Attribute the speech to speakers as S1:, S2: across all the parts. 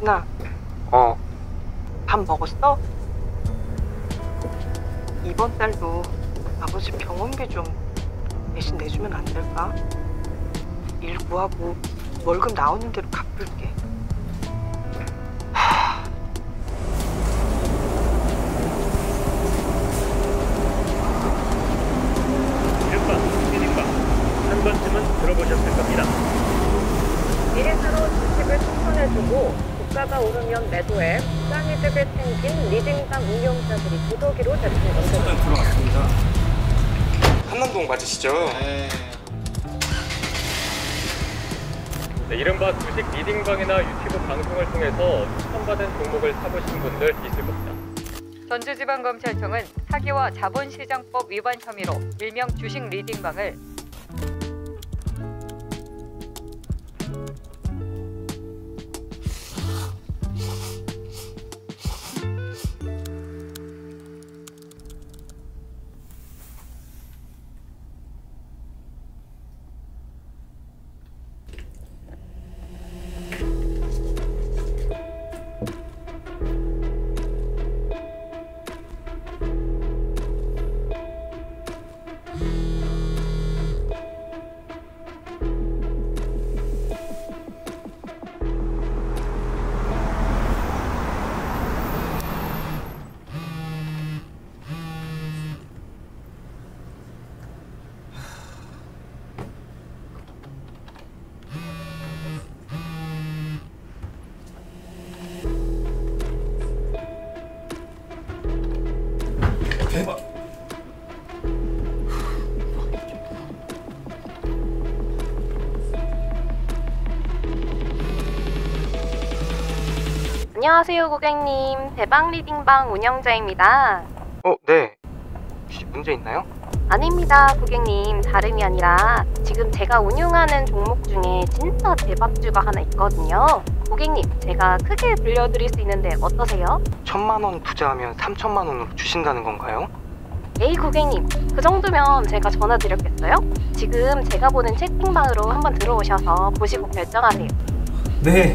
S1: 진아, 밥 먹었어? 이번 달도 아버지 병원비 좀 대신 내주면 안 될까? 일 구하고 월급 나오는 대로 갚을게.
S2: 이른바 리딩방, 한 번쯤은 들어보셨을 겁니다.
S3: 미래사로 주식을 추천해주고 주가가 오르면 매도해 부장이득을 챙긴 리딩방 운영자들이 무더기로 대충 넘겨갑니다.
S4: 들어갔습니다.
S5: 한남동 맞으시죠?
S4: 네.
S2: 네, 이른바 주식 리딩방이나 유튜브 방송을 통해서 추천받은 종목을 사보신 분들 있을 겁니다.
S6: 전주지방검찰청은 사기와 자본시장법 위반 혐의로 일명 주식 리딩방을
S4: 대박.
S3: 안녕하세요 고객님, 대박 리딩방 운영자입니다.
S1: 네. 혹시 문제 있나요?
S3: 아닙니다 고객님, 다름이 아니라 지금 제가 운영하는 종목 중에 진짜 대박주가 하나 있거든요. 고객님, 제가 크게 불려드릴 수 있는데 어떠세요?
S1: 1,000만 원 투자하면 3,000만 원으로 주신다는 건가요?
S3: 에이 고객님, 그 정도면 제가 전화 드렸겠어요? 지금 제가 보는 채팅방으로 한번 들어오셔서 보시고 결정하세요.
S4: 네.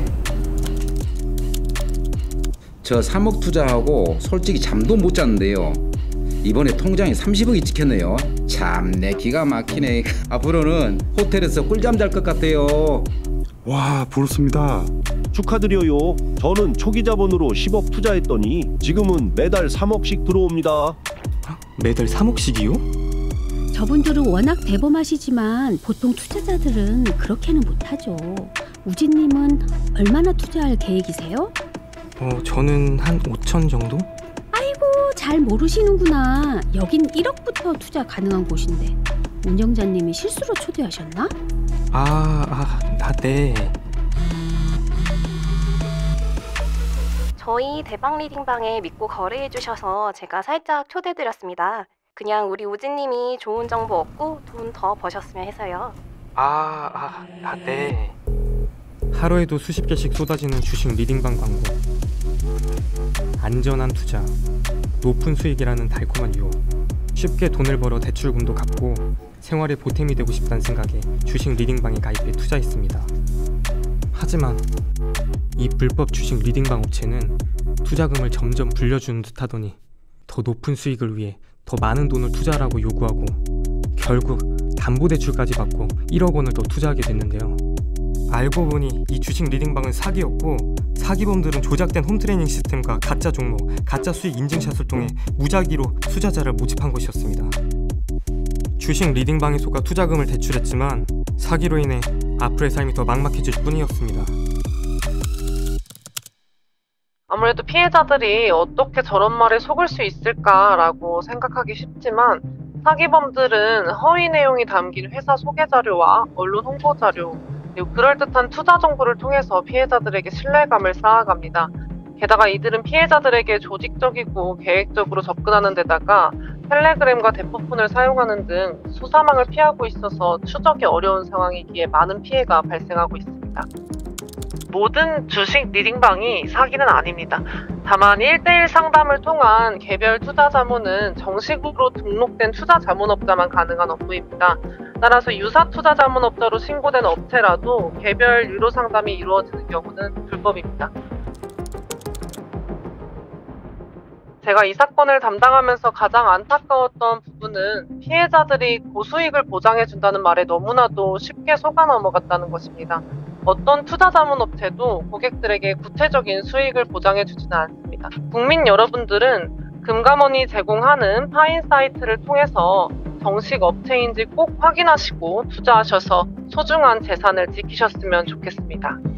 S7: 저 3억 투자하고 솔직히 잠도 못 잤는데요. 이번에 통장에 30억이 찍혔네요. 참내 기가 막히네. 앞으로는 호텔에서 꿀잠 잘 것 같아요.
S8: 와, 부럽습니다.
S9: 축하드려요. 저는 초기 자본으로 10억 투자했더니 지금은 매달 3억씩 들어옵니다.
S5: 매달 3억씩이요?
S10: 저분들은 워낙 대범하시지만 보통 투자자들은 그렇게는 못하죠. 우진님은 얼마나 투자할 계획이세요?
S5: 저는 한 5천 정도?
S10: 아이고, 잘 모르시는구나. 여긴 1억부터 투자 가능한 곳인데 운영자님이 실수로 초대하셨나?
S5: 네.
S3: 저희 대박 리딩방에 믿고 거래해주셔서 제가 살짝 초대드렸습니다. 그냥 우리 우진님이 좋은 정보 얻고 돈 더 버셨으면 해서요.
S5: 네. 하루에도 수십 개씩 쏟아지는 주식 리딩방 광고. 안전한 투자, 높은 수익이라는 달콤한 유혹. 쉽게 돈을 벌어 대출금도 갚고 생활에 보탬이 되고 싶다는 생각에 주식 리딩방에 가입해 투자했습니다. 하지만 이 불법 주식 리딩방 업체는 투자금을 점점 불려주는 듯 하더니 더 높은 수익을 위해 더 많은 돈을 투자하라고 요구하고 결국 담보대출까지 받고 1억 원을 더 투자하게 됐는데요. 알고 보니 이 주식 리딩방은 사기였고 사기범들은 조작된 홈트레이닝 시스템과 가짜 종목, 가짜 수익 인증샷을 통해 무작위로 투자자를 모집한 것이었습니다. 주식 리딩방에 속아 투자금을 대출했지만 사기로 인해 앞으로의 삶이 더 막막해질 뿐이었습니다.
S1: 아무래도 피해자들이 어떻게 저런 말에 속을 수 있을까라고 생각하기 쉽지만 사기범들은 허위 내용이 담긴 회사 소개 자료와 언론 홍보 자료, 그리고 그럴듯한 투자 정보를 통해서 피해자들에게 신뢰감을 쌓아갑니다. 게다가 이들은 피해자들에게 조직적이고 계획적으로 접근하는 데다가 텔레그램과 대포폰을 사용하는 등 수사망을 피하고 있어서 추적이 어려운 상황이기에 많은 피해가 발생하고 있습니다. 모든 주식 리딩방이 사기는 아닙니다. 다만 1:1 상담을 통한 개별 투자 자문은 정식으로 등록된 투자 자문업자만 가능한 업무입니다. 따라서 유사 투자 자문업자로 신고된 업체라도 개별 유료 상담이 이루어지는 경우는 불법입니다. 제가 이 사건을 담당하면서 가장 안타까웠던 부분은 피해자들이 고수익을 보장해준다는 말에 너무나도 쉽게 속아 넘어갔다는 것입니다. 어떤 투자 자문업체도 고객들에게 구체적인 수익을 보장해주지는 않습니다. 국민 여러분들은 금감원이 제공하는 파인 사이트를 통해서 정식 업체인지 꼭 확인하시고 투자하셔서 소중한 재산을 지키셨으면 좋겠습니다.